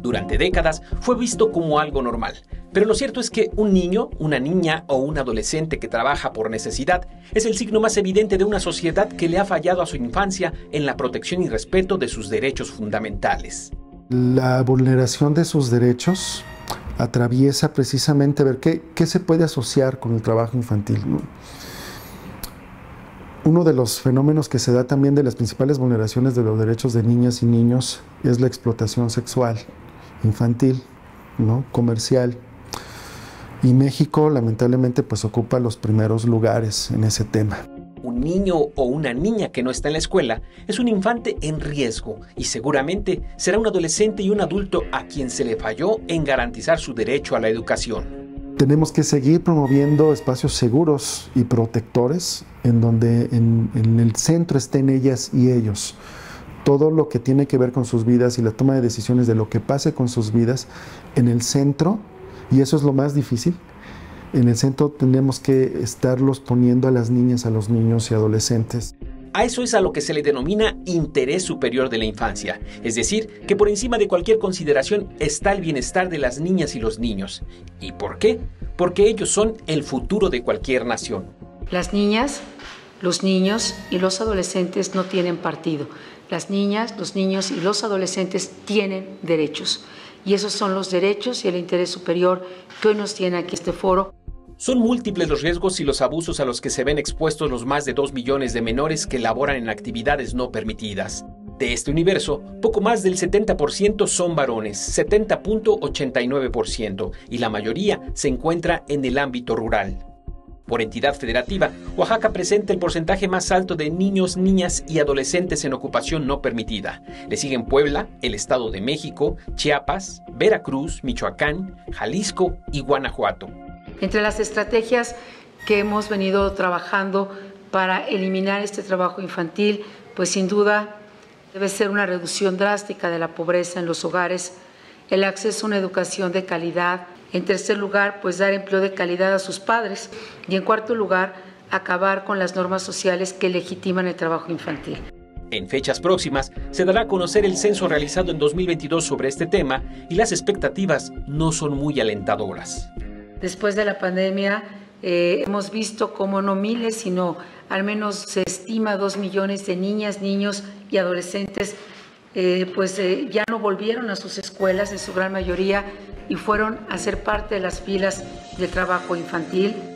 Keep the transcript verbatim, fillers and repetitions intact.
Durante décadas fue visto como algo normal. Pero lo cierto es que un niño, una niña o un adolescente que trabaja por necesidad es el signo más evidente de una sociedad que le ha fallado a su infancia en la protección y respeto de sus derechos fundamentales. La vulneración de sus derechos atraviesa precisamente ver qué, qué se puede asociar con el trabajo infantil, ¿no? Uno de los fenómenos que se da también de las principales vulneraciones de los derechos de niñas y niños es la explotación sexual infantil, ¿no? Comercial. Y México, lamentablemente, pues ocupa los primeros lugares en ese tema. Un niño o una niña que no está en la escuela es un infante en riesgo y seguramente será un adolescente y un adulto a quien se le falló en garantizar su derecho a la educación. Tenemos que seguir promoviendo espacios seguros y protectores en donde en, en el centro estén ellas y ellos. Todo lo que tiene que ver con sus vidas y la toma de decisiones de lo que pase con sus vidas en el centro, y eso es lo más difícil. En el centro tenemos que estarlos poniendo a las niñas, a los niños y adolescentes. A eso es a lo que se le denomina interés superior de la infancia, es decir, que por encima de cualquier consideración está el bienestar de las niñas y los niños. ¿Y por qué? Porque ellos son el futuro de cualquier nación. Las niñas, los niños y los adolescentes no tienen partido. Las niñas, los niños y los adolescentes tienen derechos. Y esos son los derechos y el interés superior que hoy nos tiene aquí este foro. Son múltiples los riesgos y los abusos a los que se ven expuestos los más de dos millones de menores que laboran en actividades no permitidas. De este universo, poco más del setenta por ciento son varones, setenta punto ochenta y nueve por ciento, y la mayoría se encuentra en el ámbito rural. Por entidad federativa, Oaxaca presenta el porcentaje más alto de niños, niñas y adolescentes en ocupación no permitida. Le siguen Puebla, el Estado de México, Chiapas, Veracruz, Michoacán, Jalisco y Guanajuato. Entre las estrategias que hemos venido trabajando para eliminar este trabajo infantil, pues sin duda debe ser una reducción drástica de la pobreza en los hogares, el acceso a una educación de calidad. En tercer lugar, pues dar empleo de calidad a sus padres. Y en cuarto lugar, acabar con las normas sociales que legitiman el trabajo infantil. En fechas próximas se dará a conocer el censo realizado en dos mil veintidós sobre este tema y las expectativas no son muy alentadoras. Después de la pandemia eh, hemos visto cómo no miles, sino al menos se estima dos millones de niñas, niños y adolescentes eh, pues eh, ya no volvieron a sus escuelas en su gran mayoría y fueron a ser parte de las filas del trabajo infantil.